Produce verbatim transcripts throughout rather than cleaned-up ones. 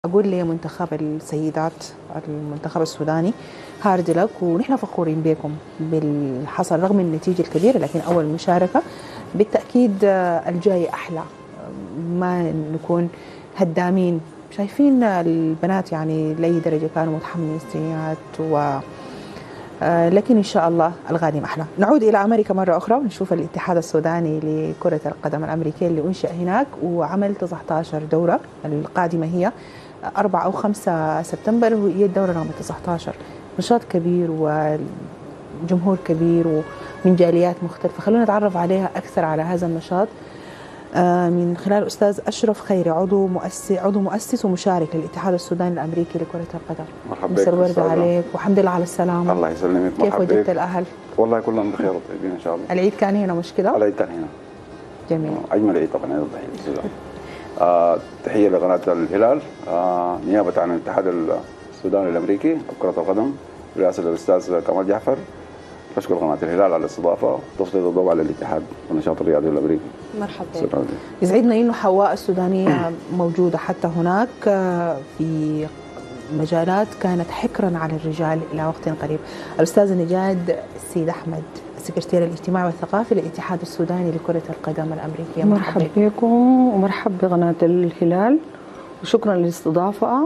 أقول لمنتخب السيدات المنتخب السوداني هارد لك، ونحن فخورين بكم بالحصل رغم النتيجة الكبيرة، لكن أول مشاركة بالتأكيد الجاي أحلى. ما نكون هدامين، شايفين البنات يعني لأي درجة كانوا متحمسين و لكن إن شاء الله القادم أحلى. نعود إلى أمريكا مرة أخرى ونشوف الاتحاد السوداني لكرة القدم الأمريكية اللي أنشأ هناك وعمل تسعة عشر دورة. القادمة هي أربعة أو خمسة سبتمبر وهي الدورة رقم تسعة عشر. نشاط كبير وجمهور كبير ومن جاليات مختلفة. خلونا نتعرف عليها أكثر على هذا النشاط من خلال أستاذ أشرف خيري، عضو مؤسس عضو مؤسس ومشارك للاتحاد السوداني الأمريكي لكرة القدم. مرحبا بك. مساء الورد عليك والحمد لله على السلامة. الله يسلمك. كيف وجدت الأهل؟ والله كلهم بخير وطيبين إن شاء الله. العيد كان هنا مش كده؟ العيد كان هنا. جميل. أجمل عيد طبعا عيد الضحية في السودان. آه تحية لقناة الهلال آه نيابة عن الاتحاد السوداني الأمريكي لكرة القدم برئاسة الأستاذ كمال جعفر. بشكر قناة الهلال على الاستضافة وتسليط الضوء على الاتحاد والنشاط الرياضي الأمريكي. مرحبا. يسعدنا إنه حواء السودانية موجودة حتى هناك في مجالات كانت حكرا على الرجال إلى وقت قريب. الأستاذ نجاد السيد أحمد، سكرتير الاجتماع والثقافي للاتحاد السوداني لكرة القدم الأمريكية. مرحبا بكم ومرحبا بقناة الهلال وشكرا للاستضافة،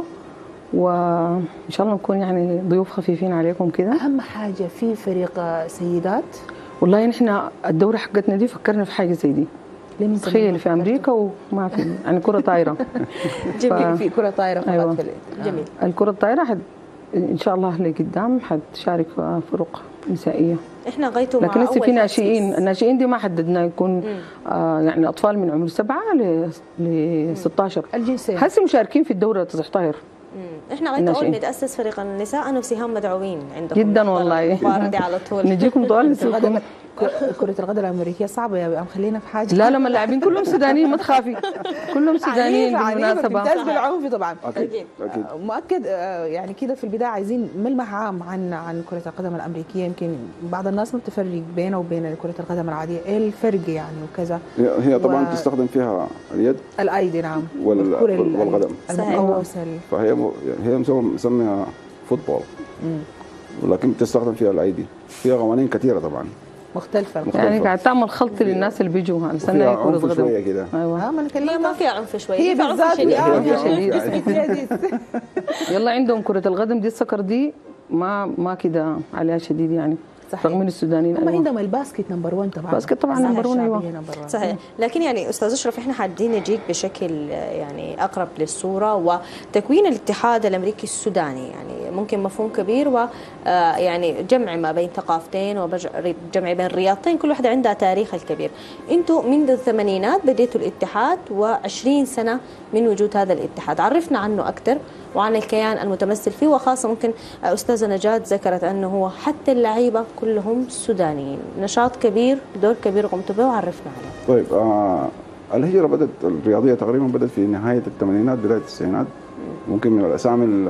وإن شاء الله نكون يعني ضيوف خفيفين عليكم كده. أهم حاجة في فريق سيدات، والله نحن الدورة حقتنا دي فكرنا في حاجة زي دي. تخيل في أمريكا وما في يعني كرة طايرة. جميل. في كرة طايرة فقط. أيوة. في جميل. الكرة الطايرة حد إن شاء الله لقدام حتشارك في فرق نسائية. احنا غايته مع لكن لسه في ناشئين، تأسيس. الناشئين دي ما حددنا يكون آه يعني أطفال من عمر سبعة ل ستة عشر. الجنسين هسه مشاركين في الدورة تزحطاير. احنا غايته اول نتاسس فريق النساء انا وسهام مدعوين عندكم جدا والله. دي على طول نجيكم طوال نسوكم. كرة القدم الأمريكية صعبة يا بيام، خلينا في حاجة. لا لما اللاعبين كلهم سودانيين ما تخافي، كلهم سودانيين بالمناسبة. تمتاز بالعنف طبعا. أكيد أكيد. مؤكد يعني كده في البداية عايزين ملمح عام عن عن كرة القدم الأمريكية. يمكن بعض الناس ما بتفرق بينه وبين كرة القدم العادية، إيه الفرق يعني وكذا؟ هي طبعا و... تستخدم فيها اليد، الأيدي نعم، وال... والقدم. صحيح. فهي م... هي مسميها فوتبول، ولكن بتستخدم فيها الأيدي. فيها قوانين كثيرة طبعا مختلفة. يعني قاعد تعمل خلط للناس اللي بيجوا على عنف شوية كده. ايوه. اه ما هي ما فيها عنف شوية، هي بالذات شديد. يلا عندهم كرة القدم دي السكر دي ما ما كده عليها شديد يعني. صحيح. رغم من السودانيين هم عندهم الباسكت نمبر واحد طبعا. الباسكت طبعا نمبر واحد. ايوه صحيح. لكن يعني استاذ اشرف احنا حابين نجيك بشكل يعني اقرب للصوره وتكوين الاتحاد الامريكي السوداني. يعني ممكن مفهوم كبير و يعني جمع ما بين ثقافتين وجمع بين رياضتين كل واحده عندها تاريخها الكبير. انتم منذ الثمانينات بديتوا الاتحاد وعشرين سنه من وجود هذا الاتحاد، عرفنا عنه اكثر وعن الكيان المتمثل فيه، وخاصه ممكن استاذه نجاة ذكرت انه هو حتى اللعيبه كلهم سودانيين. نشاط كبير، دور كبير قمتوا به وعرفنا عليه. طيب آه الهجره بدات الرياضيه تقريبا بدات في نهايه الثمانينات بدايه التسعينات. ممكن من الاسامي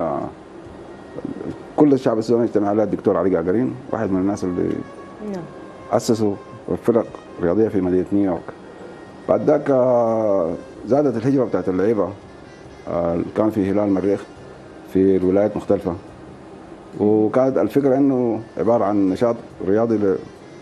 كل الشعب السوداني اجتمع عليها الدكتور علي قاقرين، واحد من الناس اللي نعم اسسوا فرق رياضيه في مدينه نيويورك. بعد ذاك آه زادت الهجره بتاعت اللعيبه. آه كان في هلال مريخ في الولايات مختلفه، وكانت الفكره انه عباره عن نشاط رياضي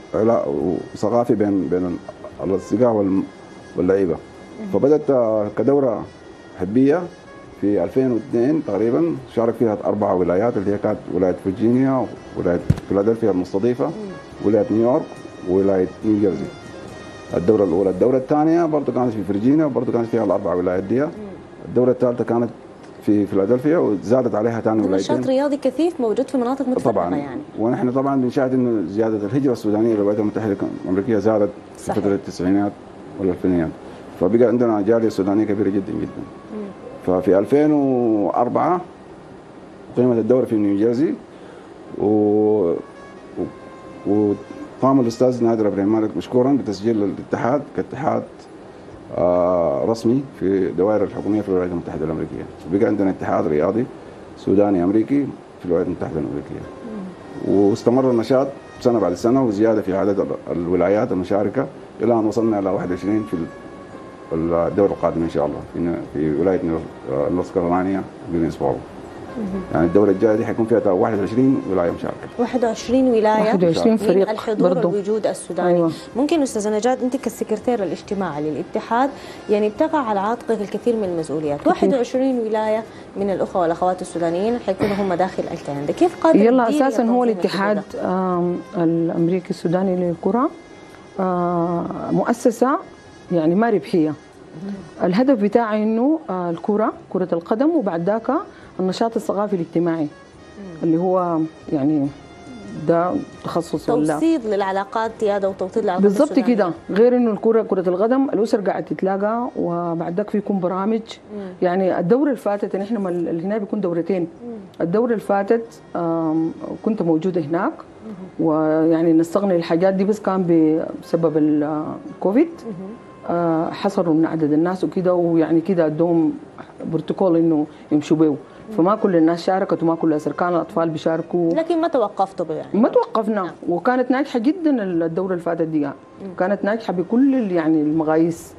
وثقافي بين بين الاصدقاء واللعيبه. فبدات كدوره حبيه في ألفين واثنين تقريبا، شارك فيها اربع ولايات اللي هي كانت ولايه فرجينيا وولايه فيلادلفيا المستضيفه، ولايه نيويورك وولايه نيوجيرسي. الدوره الاولى، الدوره الثانيه برضه كانت في فرجينيا وبرضه كانت فيها الاربع ولايات دي. الدوره الثالثه كانت في فيلادلفيا وزادت عليها ثاني ولايتين. نشاط رياضي كثيف موجود في مناطق متفرقه طبعا يعني. ونحن طبعا بنشاهد انه زياده الهجره السودانيه للولايات المتحده الامريكيه زادت في فتره التسعينات والالفينيات، فبقى عندنا جاليه سودانيه كبيره جدا جدا. مم. ففي ألفين وأربعة قيمت الدوره في نيوجيرسي و وقام الاستاذ نادر ابراهيم مالك مشكورا بتسجيل الاتحاد كاتحاد آه رسمي في دوائر الحكوميه في الولايات المتحده الامريكيه. بقى عندنا اتحاد رياضي سوداني امريكي في الولايات المتحده الامريكيه. واستمر النشاط سنه بعد سنه وزياده في عدد الولايات المشاركه الى ان وصلنا الى واحد وعشرين في الدورة القادمة إن شاء الله في في ولاية نورث كارولينا جرينسبورو. يعني الدورة الجاية دي حيكون فيها واحد وعشرين ولاية مشاركة. واحد وعشرين ولاية واحد وعشرين فريق من الحضور برضو. والوجود السوداني. أيوة. ممكن أستاذة نجاة أنت كالسكرتير الاجتماعي للاتحاد يعني بتقع على عاتقك الكثير من المسؤوليات، كثير. واحد وعشرين ولاية من الأخوة والأخوات السودانيين حيكونوا هم داخل الكيان ده، كيف قادر يلا أساسا هو الاتحاد الأمريكي السوداني للكرة مؤسسة يعني ما ربحية. الهدف بتاعي انه الكرة كرة القدم وبعد ذاك النشاط الثقافي الاجتماعي اللي هو يعني ده تخصص توصيل للعلاقات يا ده وتوطيد العلاقات بالضبط كده. غير انه الكرة كرة القدم الاسر قاعد تتلاقى وبعد ذاك فيكون برامج. مم. يعني الدورة اللي فاتت نحن هنا بيكون دورتين. مم. الدورة اللي فاتت كنت موجودة هناك. مم. ويعني نستغني الحاجات دي بس كان بسبب الكوفيد. مم. حصروا من عدد الناس وكده ويعني كده ادوهم بروتوكول انه يمشوا بيه، فما كل الناس شاركت وما كل الاسر كان الاطفال بيشاركوا، لكن ما توقفتوا يعني ما توقفنا. نعم. وكانت ناجحه جدا الدوره اللي فاتت دي، كانت ناجحه بكل يعني المقاييس.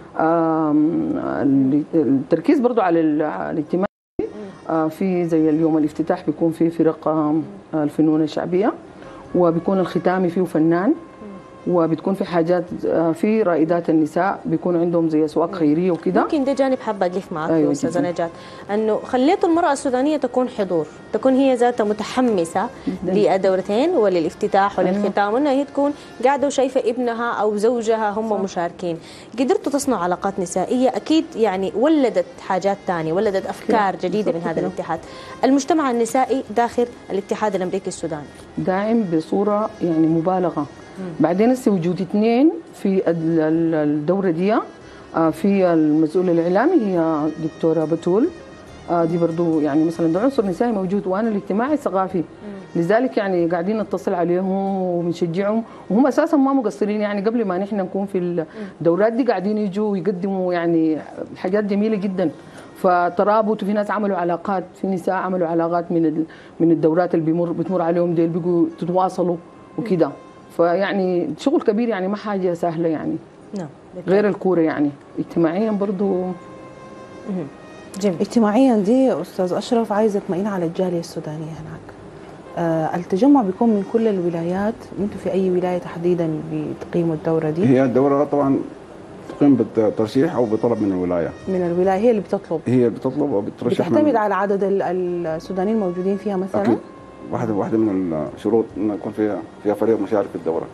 التركيز برضو على الاجتماع في زي اليوم الافتتاح بيكون في فرق الفنون الشعبيه وبيكون الختامي فيه فنان، وبتكون في حاجات في رائدات النساء بيكون عندهم زي اسواق خيريه وكده. ممكن ده جانب حابه اقف معك أيوة استاذه نجاة، انه خليتوا المراه السودانيه تكون حضور، تكون هي ذاتها متحمسه للدورتين وللافتتاح وللختام، وانها هي تكون قاعده وشايفه ابنها او زوجها هم صح. مشاركين. قدرتوا تصنعوا علاقات نسائيه اكيد يعني ولدت حاجات ثانيه، ولدت افكار جديده من هذا الاتحاد. المجتمع النسائي داخل الاتحاد الامريكي السوداني داعم بصوره يعني مبالغه. بعدين هسه وجود اثنين في الدوره دي، في المسؤول الاعلامي هي دكتوره بتول، دي برضو يعني مثلا ده عنصر نسائي موجود، وانا الاجتماعي الثقافي، لذلك يعني قاعدين نتصل عليهم وبنشجعهم، وهم اساسا ما مقصرين. يعني قبل ما نحن نكون في الدورات دي قاعدين يجوا ويقدموا يعني حاجات جميله جدا، فترابط. وفي ناس عملوا علاقات، في نساء عملوا علاقات من من الدورات اللي بيمر بتمر عليهم ديل، بيجوا تتواصلوا وكده. فيعني شغل كبير يعني ما حاجه سهله يعني. نعم. غير الكوره يعني اجتماعيا برضو. جميل. اجتماعيا دي استاذ اشرف عايزه اطمئن على الجاليه السودانيه هناك. آه التجمع بيكون من كل الولايات، انتم في اي ولايه تحديدا بتقيموا الدوره دي؟ هي الدوره طبعا تقيم بالترشيح او بطلب من الولايه. من الولايه هي اللي بتطلب. هي اللي بتطلب وبترشح. بتعتمد على عدد السودانيين الموجودين فيها مثلا؟ أكيد. واحدة واحدة من الشروط إن يكون فيها فيها فريق مشارك في الدورة.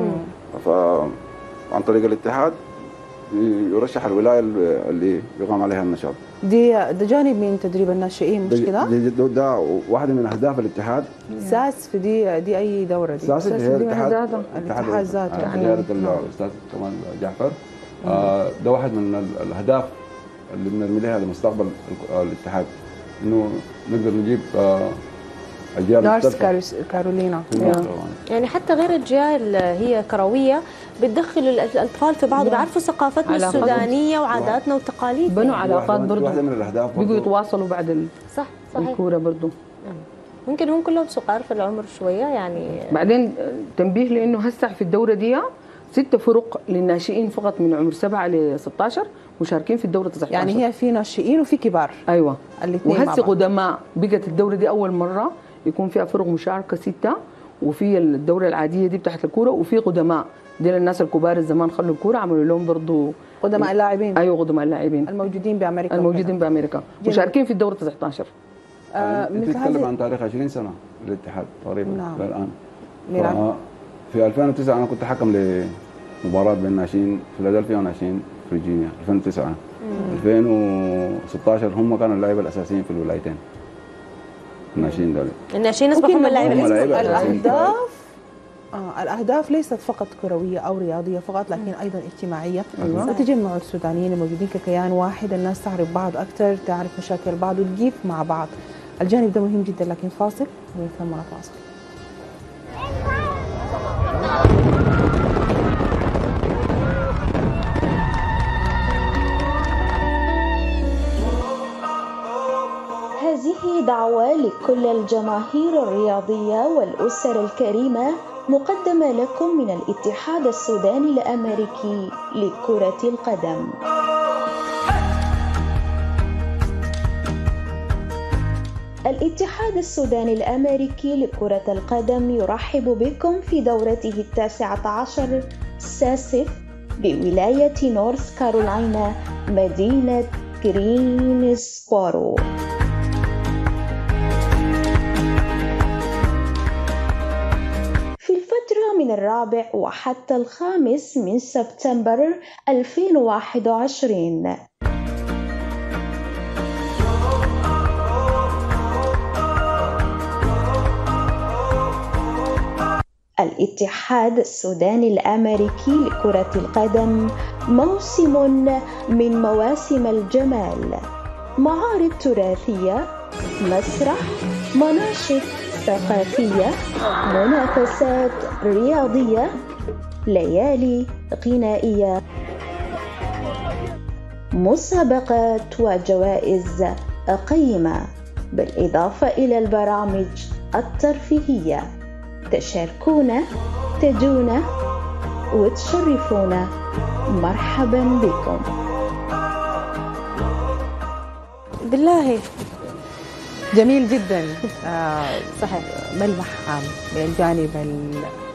فعن طريق الاتحاد يرشح الولاية اللي يقام عليها النشاط. دي ده جانب من تدريب الناشئين مش كده؟ ده, ده واحدة من أهداف الاتحاد. ساس في دي دي أي دورة دي؟ ساس هي الاتحاد الاتحاد ذاته يعني. زيارة الأستاذ كمال جعفر. آه ده واحد من الأهداف اللي بنرمي لها لمستقبل الاتحاد، إنه نقدر نجيب آه نورث كارولينا. يعني حتى غير الجيال هي كرويه بتدخل الاطفال في بعض، بيعرفوا ثقافتنا السودانيه وعاداتنا وتقاليدنا. بنوا علاقات برضه، واحده من الاهداف بيجوا يتواصلوا بعد ال... صح صحيح الكوره برضه. ممكن هم كلهم صغار في العمر شويه يعني. بعدين تنبيه لانه هسه في الدوره دي ست فرق للناشئين فقط من عمر سبعة ل ستة عشر مشاركين في الدوره تسعة عشر. يعني هي في ناشئين وفي كبار. ايوه وهسه قدماء. بقت الدوره دي اول مره يكون فيها فرق مشاركه ستة، وفي الدوره العاديه دي بتاعت الكوره، وفي قدماء دي الناس الكبار الزمان خلوا الكوره عملوا لهم برضه قدماء اللاعبين. ايوه قدماء اللاعبين الموجودين بامريكا. الموجودين بامريكا مشاركين في الدوره تسعة عشر. آه نتكلم عن تاريخ عشرين سنه للاتحاد تقريبا. نعم. الان نعم. في ألفين وتسعة انا كنت حكم لمباراه بين ناشئين فيلادلفيا وناشئين فرجينيا ألفين وتسعة. ألفين وستة عشر هم كانوا اللعيبه الاساسيين في الولايتين. الناشئين دول الناشئين اصبحوا هم اللعيبه الاساسيين. الاهداف آه الاهداف ليست فقط كرويه او رياضيه فقط، لكن ايضا اجتماعيه. أيوة. وتجمع السودانيين الموجودين ككيان واحد، الناس تعرف بعض اكثر، تعرف مشاكل بعض وتجيب مع بعض. الجانب ده مهم جدا، لكن فاصل ومن ثم نتواصل. هذه دعوة لكل الجماهير الرياضية والأسر الكريمة، مقدمة لكم من الاتحاد السوداني الأمريكي لكرة القدم. الاتحاد السوداني الأمريكي لكرة القدم يرحب بكم في دورته التاسعة عشر ساسف بولاية نورث كارولاينا مدينة جرينسبورو. في الفترة من الرابع وحتى الخامس من سبتمبر ألفين وواحد وعشرين. الاتحاد السوداني الأمريكي لكرة القدم موسم من مواسم الجمال، معارض تراثية، مسرح، مناشط ثقافية، منافسات رياضية، ليالي غنائية، مسابقات وجوائز قيمة، بالإضافة إلى البرامج الترفيهية. تشاركونا، تجونا وتشرفونا. مرحبا بكم. بالله جميل جدا. آه صحيح. ملمح عام بالجانب ال...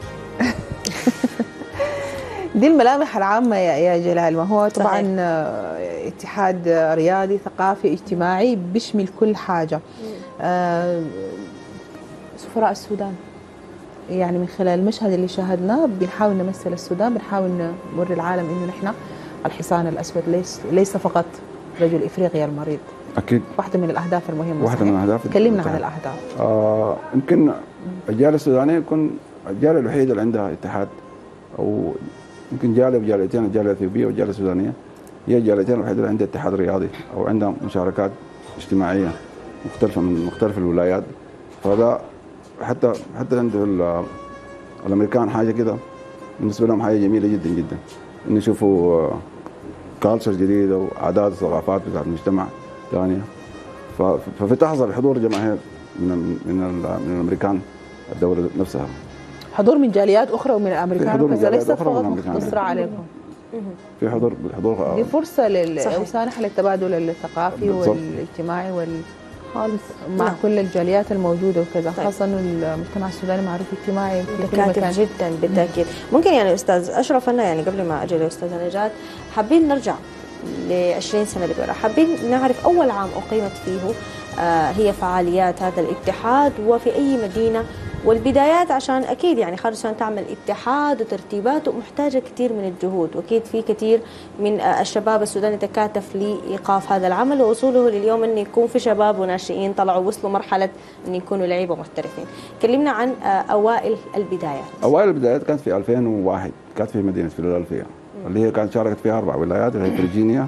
دي الملامح العامة يا يا جلال. ما هو طبعا صحيح. اتحاد رياضي ثقافي اجتماعي بيشمل كل حاجة. آه سفراء السودان يعني من خلال المشهد اللي شاهدناه بنحاول نمثل السودان، بنحاول نوري العالم انه نحن الحصان الاسود ليس ليس فقط رجل افريقيا المريض. اكيد واحده من الاهداف المهمه. واحده من الاهداف. تكلمنا عن الاهداف. آه يمكن الجاليه السودانيه يكون الجاليه الوحيده اللي عندها اتحاد، او يمكن جاليه وجاليتين، الجاليه الاثيوبيه والجاليه السودانيه هي الجاليتين الوحيده اللي عندها اتحاد رياضي او عندها مشاركات اجتماعيه مختلفه من مختلف الولايات. فده حتى حتى عند الامريكان حاجه كده بالنسبه لهم حاجه جميله جدا جدا، ان يشوفوا كالتشر جديده وعادات وثقافات بتاعت المجتمع ثانيه. ففي تحصل حضور جماهير من من من الامريكان الدوله نفسها، حضور من جاليات اخرى ومن الامريكان وكذا، ليس فقط مقتصره عليكم. في حضور حضور دي فرصه للمسانحه للتبادل الثقافي والاجتماعي وال خالص مع نعم. كل الجاليات الموجوده وكذا. طيب. خاصه انه المجتمع السوداني معروف اجتماعي كاتف جدا بالتاكيد. ممكن يعني استاذ اشرف انا يعني قبل ما اجي لاستاذه نجاة حابين نرجع ل عشرين سنه لورا، حابين نعرف اول عام اقيمت فيه آه هي فعاليات هذا الاتحاد وفي اي مدينه والبدايات، عشان اكيد يعني خارج السودان تعمل اتحاد وترتيبات ومحتاجه كثير من الجهود، واكيد في كثير من الشباب السوداني تكاتف لايقاف هذا العمل ووصوله لليوم ان يكون في شباب وناشئين طلعوا وصلوا مرحله ان يكونوا لعيبه محترفين. كلمنا عن اوائل البدايات. اوائل البدايات كانت في ألفين وواحد، كانت في مدينه فيلادلفيا اللي هي كانت شاركت فيها اربع ولايات اللي هي فرجينيا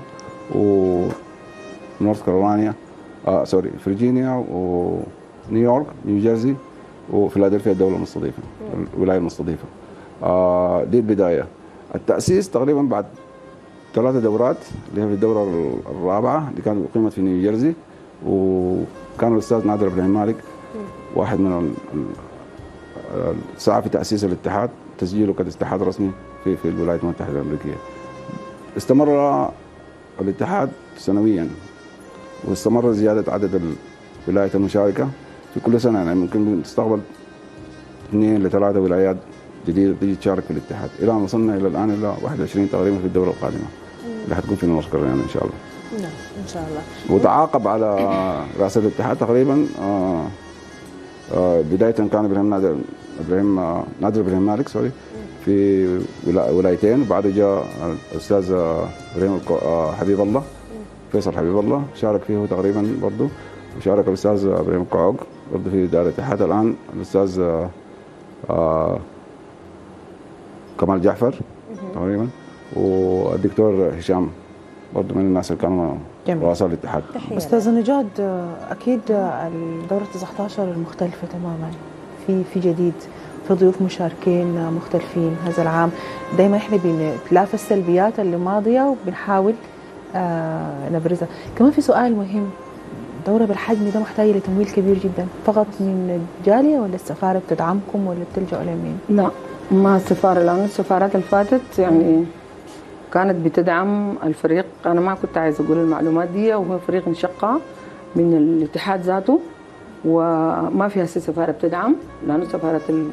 ونورث كارولاينا آه سوري فرجينيا ونيويورك نيوجيرسي وفيلادلفيا الدولة المستضيفة، الولاية المستضيفة. آه دي البداية. التأسيس تقريبا بعد ثلاثة دورات اللي هي في الدورة الرابعة اللي كانت أقيمت في نيوجيرسي، وكان الأستاذ نادر إبراهيم مالك واحد من السعى في تأسيس الاتحاد، تسجيله كاتحاد رسمي في في الولايات المتحدة الأمريكية. استمر الاتحاد سنويا واستمر زيادة عدد الولايات المشاركة في كل سنة، يعني ممكن تستقبل اثنين لثلاثة ولايات جديدة تيجي تشارك في الاتحاد، إلى أن وصلنا إلى الآن إلى واحد وعشرين تقريبا في الدورة القادمة اللي حتكون في نورث كارولاينا إن شاء الله. نعم إن شاء الله. وتعاقب على رأس الاتحاد تقريبا آه آه بداية كان إبراهيم نادر إبراهيم آه نادر إبراهيم مالك سوري في ولايتين، وبعد جاء الأستاذ إبراهيم آه حبيب الله فيصل حبيب الله شارك فيه تقريبا برضه، وشارك الأستاذ إبراهيم القعوق برضه في إدارة الاتحاد. الآن الأستاذ آه آه كمال جعفر تقريبا، والدكتور هشام برضه من الناس اللي كانوا رؤساء الاتحاد. أستاذة نجاد أكيد الدورة تسعة عشر مختلفة تماما، في في جديد، في ضيوف مشاركين مختلفين هذا العام. دائما احنا بنتلافى السلبيات اللي ماضية وبنحاول آه نبرزها. كمان في سؤال مهم، دورة بالحجم ده محتاجة لتمويل كبير جدا، فقط من الجالية ولا السفارة بتدعمكم ولا بتلجأوا لمين؟ لا ما السفارة، لأن السفارات اللي فاتت يعني كانت بتدعم الفريق. أنا ما كنت عايزة أقول المعلومات دي، وهو فريق انشقة من الاتحاد ذاته وما في هسه سفاره بتدعم، لانه سفاره ال...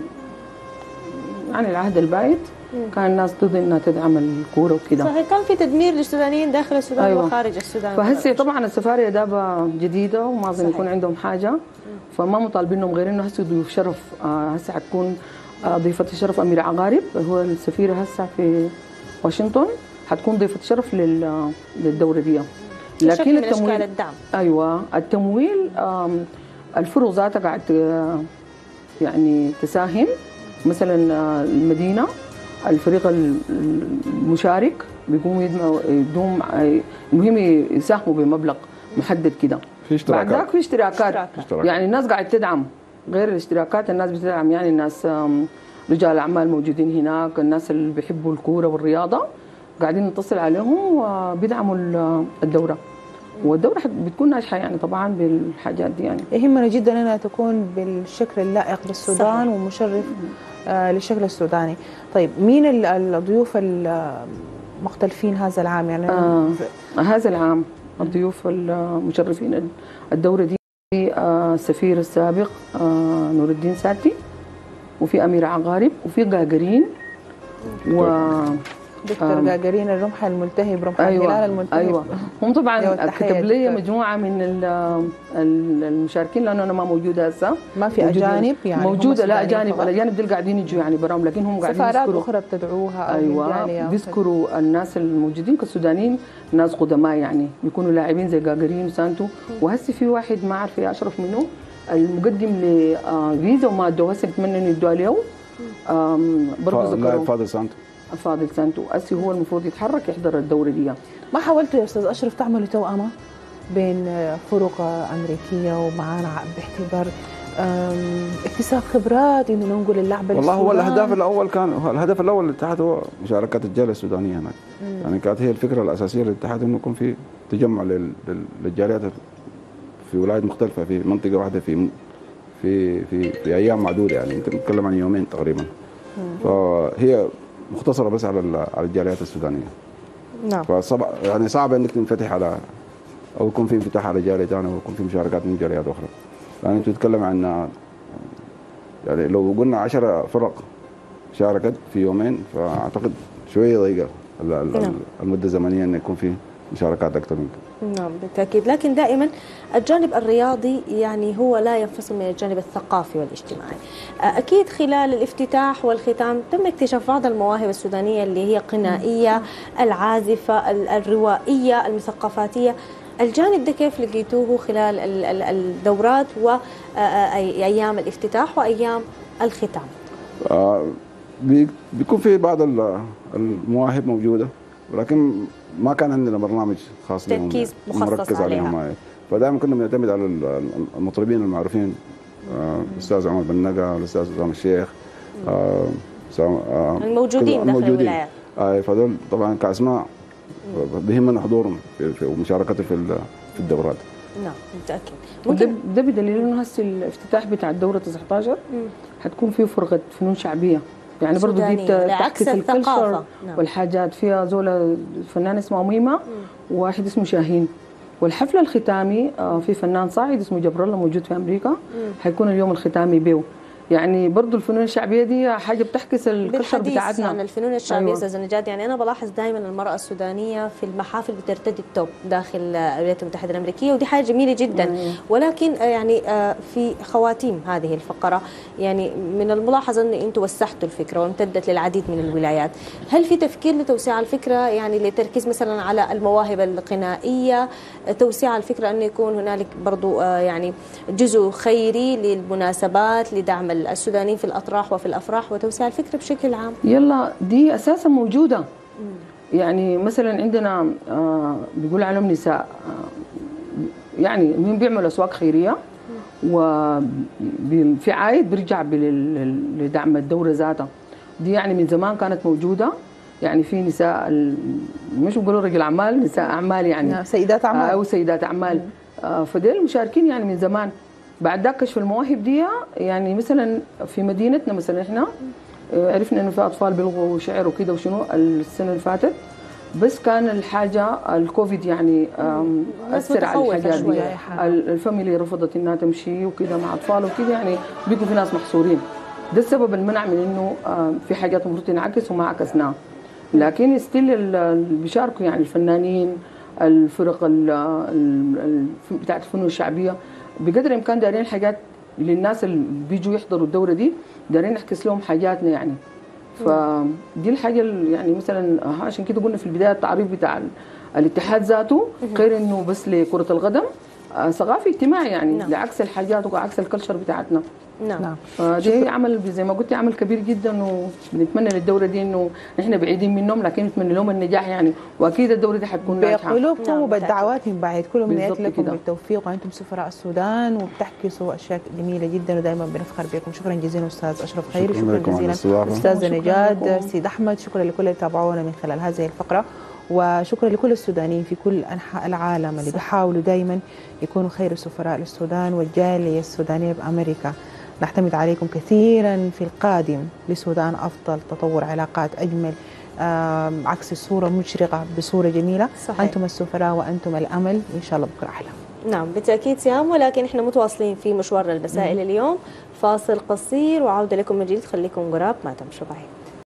يعني العهد البايد كان الناس ضد انها تدعم الكوره وكده. صحيح، كان في تدمير للسودانيين داخل السودان أيوة. وخارج السودان. فهسه طبعا السفاره دابا جديده وما اظن صحيح. يكون عندهم حاجه، فما مطالبينهم غير انه هسه ضيوف شرف. آه، هسه حتكون آه، ضيفه الشرف اميره عقارب، هو السفيره هسه في واشنطن، حتكون ضيفه شرف لل- للدوره دي. لكن من اشكال الدعم. ايوه التمويل، آم، الفرق ذاتها قاعد آه، يعني تساهم. مثلا آه، المدينه الفريق ال- المشارك بيقوم يدمع- يدوم آه، المهم يساهموا بمبلغ محدد كده. في اشتراكات. بعد ذاك في اشتراكات. اشتراكات. يعني الناس قاعد تدعم غير الاشتراكات، الناس بتدعم يعني الناس آم، رجال اعمال موجودين هناك، الناس اللي بيحبوا الكوره والرياضه قاعدين نتصل عليهم وبيدعموا ال- الدوره. والدوره حت- بتكون ناجحه يعني طبعا بالحاجات دي يعني. يهمنا جدا انها تكون بالشكل اللائق بالسودان صحيح. ومشرف آه للشكل السوداني. طيب مين ال- الضيوف المختلفين هذا العام يعني؟ آه هذا العام الضيوف المشرفين الدوره دي آه السفير السابق آه نور الدين ساتي، وفي اميره عقارب، وفي قاقرين، و دكتور آم. قاقرين الرمح الملتهب، رمح ايوه الهلال الملتهب. ايوه هم طبعا يا والتحية كتب لي دكتور. مجموعه من ال- ال- المشاركين، لانه انا ما موجوده هسه. ما في موجودين- اجانب يعني؟ هم موجوده، لا سودانيين اجانب، فقط؟ الاجانب دول قاعدين يجوا يعني براهم، لكن هم قاعدين سفارات يذكروا. اخرى بتدعوها أو من ايوه جالية أو بيذكروا الناس الموجودين كالسودانيين ناس قدماء يعني، بيكونوا لاعبين زي قاقرين وسانتو. وهسه في واحد ما اعرف اشرف منه المقدم لفيزا وما ادوه، هسه بتمنى انه يدوها له. آم، برضه فا- لاعب ذكروا فاضل سانتو. فاضل سانتو، هسه هو المفروض يتحرك يحضر الدوره دي. ما حاولتوا يا استاذ اشرف تعملوا توأمة بين فرق امريكيه ومعانا باعتبار أم، اكتساب خبرات انه ننقل اللعبه والله هو للسودان؟ الاهداف الاول كان هو الهدف الاول للاتحاد هو مشاركات الجاليه السودانيه هناك. يعني كانت هي الفكره الاساسيه للاتحاد انه يكون في تجمع لل- لل- للجاليات في ولايات مختلفه في منطقه واحده في في في, في ايام معدوده، يعني انت بتتكلم عن يومين تقريبا. فهي مختصره بس على ال- على الجاليات السودانيه. نعم. فصعب يعني صعب انك تنفتح على او يكون في انفتاح على جاليه ثانيه او يكون في مشاركات من جاليات اخرى. يعني انت تتكلم عن يعني لو قلنا عشر فرق شاركت في يومين، فاعتقد شويه ضيقه ال- ال- نعم. المده الزمنيه انه يكون في مشاركات اكثر من كده. نعم بالتأكيد، لكن دائما الجانب الرياضي يعني هو لا ينفصل من الجانب الثقافي والاجتماعي. أكيد خلال الافتتاح والختام تم اكتشاف بعض المواهب السودانية اللي هي قنائية، العازفة، ال- الروائية، المثقفاتية. الجانب ده كيف لقيتوه خلال ال- ال- الدورات وأيام الافتتاح وأيام الختام؟ آه، بي- بيكون في بعض ال- المواهب موجوده، ولكن ما كان عندنا برنامج خاص بهم تركيز يعني، مخصص مركز عليها. عليهم. آه. فدائما كنا بنعتمد على ال- المطربين المعروفين، آه، الاستاذ عمر بن نقا، الاستاذ اسامه الشيخ، آه، سام- آه، الموجودين كل- داخل موجودين. الولايات. آه، فدول طبعا كاسماء بيهمنا حضورهم في في- ومشاركتهم في ال- في الدورات. نعم بالتأكيد. ده, ممكن ده بدليل انه هسه الافتتاح بتاع الدوره تسعة عشر حتكون فيه فرقه فنون شعبيه، يعني برضه دي سودانية، لعكس بتعكس الثقافة. الكلتشر نعم. والحاجات. فيها زول فنان اسمه ميمه وواحد اسمه شاهين. والحفل الختامي آه، في فنان صاعد اسمه جبر الله موجود في امريكا، حيكون اليوم الختامي بيو. يعني برضه الفنون الشعبيه دي حاجه بتعكس الكلتشر بالحديث بتاعتنا عن الفنون الشعبيه أيوة. استاذ نجاد، يعني انا بلاحظ دائما المراه السودانيه في المحافل بترتدي التوب داخل الولايات المتحده الامريكيه، ودي حاجه جميله جدا. أيوة. ولكن آه، يعني آه، في خواتيم هذه الفقره يعني من الملاحظه ان انتم وسعتوا الفكره وامتدت للعديد من الولايات. هل في تفكير لتوسيع الفكره، يعني لتركيز مثلا على المواهب الغنائيه، توسيع الفكره انه يكون هنالك برضو آه، يعني جزء خيري للمناسبات لدعم السودانيين في الأطراح وفي الأفراح وتوسيع الفكرة بشكل عام؟ يلا دي اساسا موجوده. يعني مثلا عندنا آه بيقول عليهم نساء آه يعني مين بيعملوا اسواق خيريه، وفي عايد بيرجع بال- لدعم الدوره ذاتها. دي يعني من زمان كانت موجوده. يعني في نساء ال- مش بيقولوا رجل اعمال، نساء اعمال يعني نعم، سيدات أعمال. آه او سيدات اعمال. آه فديل مشاركين يعني من زمان. بعد ذاك كشف المواهب دي، يعني مثلا في مدينتنا مثلا احنا آه، عرفنا انه في اطفال بيلغوا شعر وكده وشنو السنه اللي فاتت. بس كان الحاجه الكوفيد يعني آم، الناس اثر على متخوفة الحاجات دي. شوية. ال- الفاميلي رفضت انها تمشي وكده مع اطفال وكده، يعني بيكون في ناس محصورين. ده السبب المنع من انه آم، في حاجات المفروض تنعكس وما عكسناها. لكن ستيل اللي بيشاركوا يعني الفنانين، الفرق ال- ال- ال- بتاعت الفنون الشعبيه بقدر الامكان دارين حاجات للناس اللي بيجوا يحضروا الدوره دي، دارين نحكس لهم حاجاتنا يعني. فدي الحاجه اللي يعني مثلا عشان كده قلنا في البدايه التعريف بتاع ال- الاتحاد ذاته غير انه بس لكره القدم، آه، ثقافي اجتماعي يعني نعم. لعكس الحاجات وعكس الكلتشر بتاعتنا. نعم. نعم. فدي عمل زي ما قلت عمل كبير جدا، ونتمنى للدوره دي انه نحن بعيدين منهم لكن نتمنى لهم النجاح يعني، واكيد الدوره دي حتكون ناجحه. بقلوبكم نعم، وبالدعوات من بعد، كل امنيات بالضبط لكم كده. بالتوفيق، وانتم سفراء السودان وبتحكسوا اشياء جميله جدا ودائما بنفخر بكم. شكرا جزيلا استاذ اشرف خيري، شكراً شكرا لكم على جزيلا الاستضافة. استاذه شكراً نجاد، لكم. سيد احمد، شكرا لكل اللي تابعونا من خلال هذه الفقره، وشكرا لكل السودانيين في كل انحاء العالم اللي بيحاولوا دائما يكونوا خير سفراء للسودان والجاليه السودانيه بامريكا. نعتمد عليكم كثيرا في القادم لسودان افضل، تطور علاقات اجمل، آم، عكس الصوره مشرقه بصوره جميله. صحيح. انتم السفراء وانتم الامل، ان شاء الله بكره احلى. نعم بالتأكيد سهام، ولكن احنا متواصلين في مشوارنا المسائل اليوم. فاصل قصير وعودة لكم من جديد، خليكم قراب ما تمشوا بعيد.